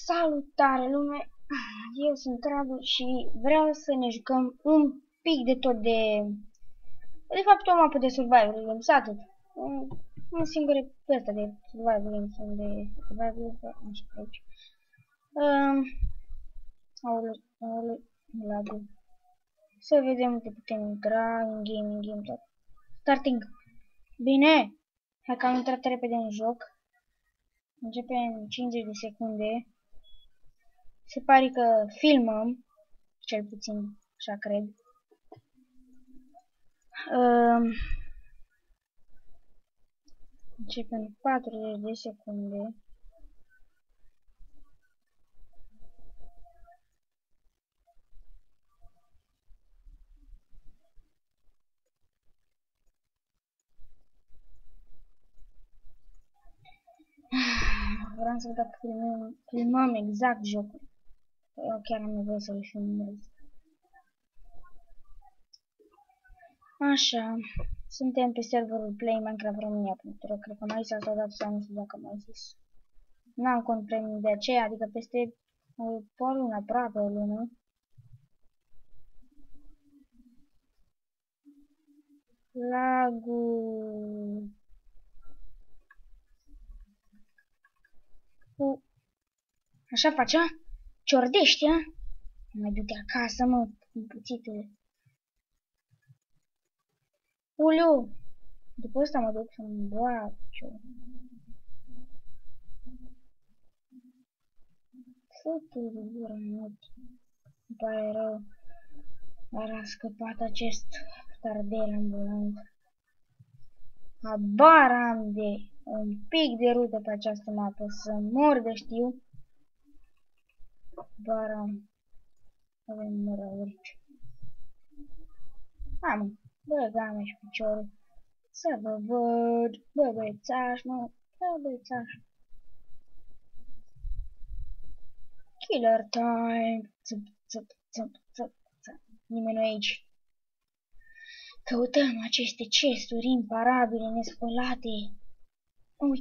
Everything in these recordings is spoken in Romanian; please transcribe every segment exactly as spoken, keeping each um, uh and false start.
Salutare lume, eu sunt Radu și vreau să ne jucăm un pic de tot de... De fapt o mapă de survival games, atât. Un, un singur ăsta de survival games, de survival games, așa aici. Um, aoleu, aoleu, lagul. Să vedem unde putem intra în game, în game, tot. Starting. Bine, hai că am intrat repede în joc. Începe în cincizeci de secunde. Se pare că filmăm, cel puțin, așa cred. Uh, începe în patruzeci de secunde. Vreau să văd dacă filmăm, filmăm exact jocul. Eu chiar am nevoie să-l filmez. Așa, suntem pe serverul Play Minecraft România punct ro. Cred că mai s-a dat sau nu știu dacă mai zis. N-am cont premium de aceea, adică peste o, o lună, aproape o lună. Lagul. Cu... Așa face, a? Ciordește, a? Mai du-te acasă, mă, puțitule. Uliu! După ăsta mă duc să-mi baciu. Fă-te de gură, măti. Îmi pare rău. Dar a scăpat acest tardel ambulant. Habar am de un pic de rută pe această mapă. Să mor de știu. Habar am. Avem mărăuri. Am. Bă, game și piciorul. Să vă văd. Bă, băiețaș, mă. Bă, băiețaș. Killer time. Țăp, țăp, țăp, țăp, țăp. Nimeni nu e aici. Căutăm aceste chesturi imparabile, nespălate. Ui.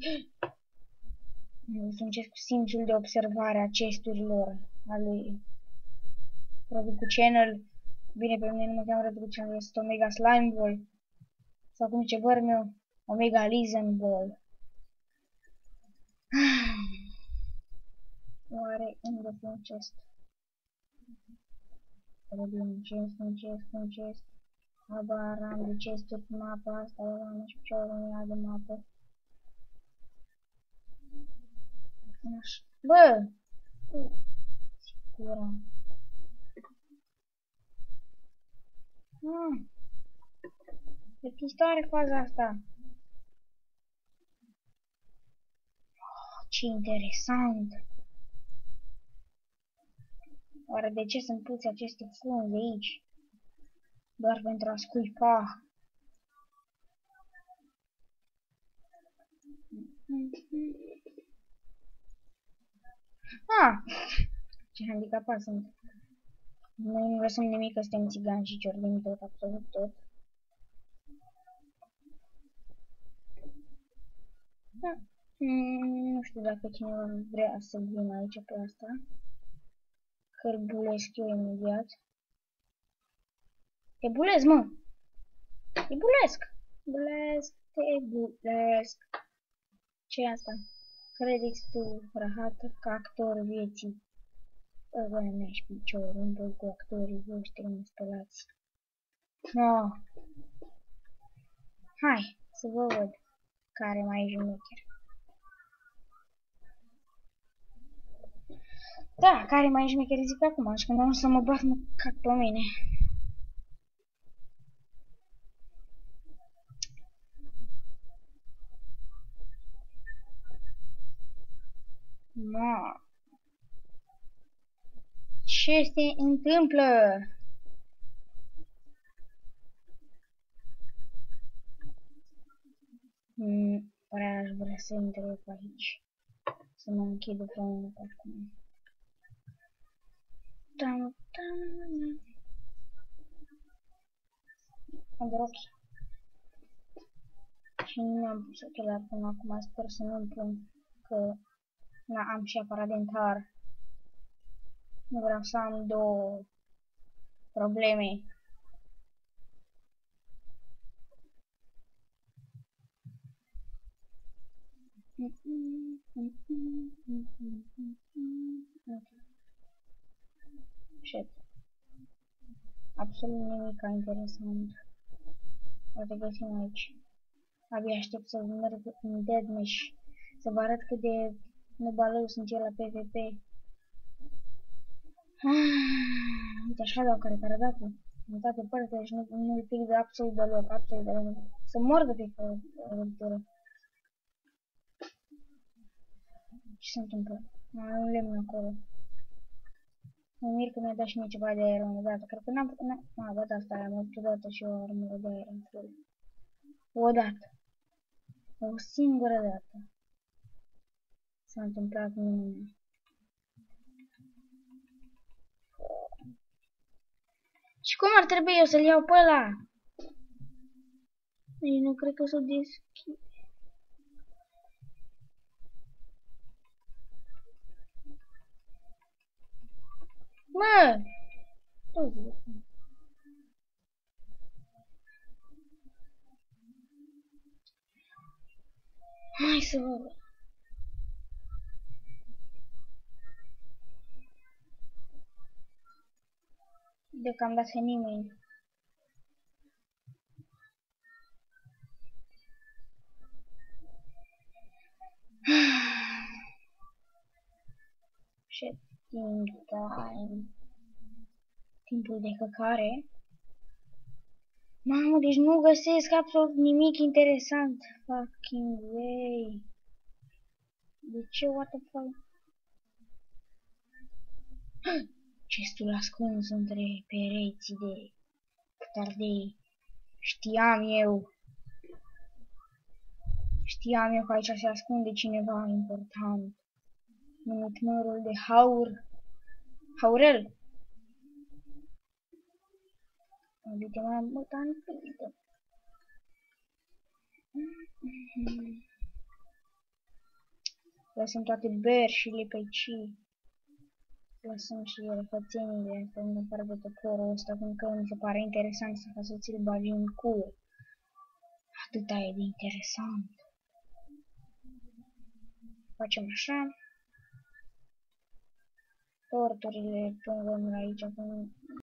Sunt cu simțul de observare a chesturilor al lui Răducu Channel. Bine, pe mine nu mă cheamă Răducu Channel, este Omega Slime Ball. Sau cum zice băr meu, Omega Listen Ball. Oare unde fi un chest? Trebuie un chest, un chest, un chest. Habar am de chesturi pe mapa asta, eu am și piciorul în ea de mapă. Așa. Bă! Sigura. Ah. E pistare faza asta. Oh, ce interesant! Oare de ce sunt puse aceste frunze aici? Doar pentru a scuipa. Ah! Ce handicapat sunt. Noi nu lăsăm nimic, că suntem țigani și ciordim tot, absolut tot. Da. Mm, nu știu dacă cineva vrea să vină aici pe asta. Hărbulesc eu imediat. Te bulesc, mă! Te bulesc! Bulesc, te bulesc. Ce e asta? Credeți tu, rahată, ca actor vieții. Bă, mi-aș piciorul, îmi voi cu actorii voștri înspălați. No. Hai, să vă văd care mai e jumecher. Da, care mai e jumecher, zic acum, și când am să mă bat, mă cac pe mine. No. Ce se întâmplă? Mm, prea aș vrea să intre pe aici. Să mă închidă pe unul pe acum. Tam, tam. Am de rochi. Și nu am pus ochelari până acum. Sper să nu-mi pun că na, am și aparat dentar. Nu vreau să am două probleme. Shit. Absolut nimic interesant. O te găsim aici. Abia aștept să merg în Deathmatch, să vă arăt cât de nubalău sunt eu la PvP. Uite așa dau care care dată. În toate părțile și nu, nu-l pic de absolut deloc, absolut deloc. Să mor de pe ruptură. Ce se întâmplă? Am un lemn acolo. Mă mir că mi-a dat și mie ceva de aer o dată. Cred că n-am făcut... A, bă, da, stai, am avut odată și o armură de aer în full. O dată. O singură dată. S-a întâmplat minune. Și cum ar trebui eu să-l iau pe ăla? Ei, nu cred că o să o deschid. Mă! Hai să văd. Deocamdată nimeni. Setting time. Timpul de căcare. Mamă, deci nu găsesc absolut nimic interesant. Fucking way. De ce? What the fuck? Chestul ascuns între pereții de petardei. Știam eu. Știam eu că aici se ascunde cineva important. Numit mărul de Haur. Haurel. Uite, mai am botan pildă. Lăsăm toate berșile pe aici. Lăsăm și răpățenile astea în afară de toporul ăsta, pentru că mi se pare interesant să ca să ți-l bagi în cur. Atâta e de interesant. Facem așa. Torturile pungem aici.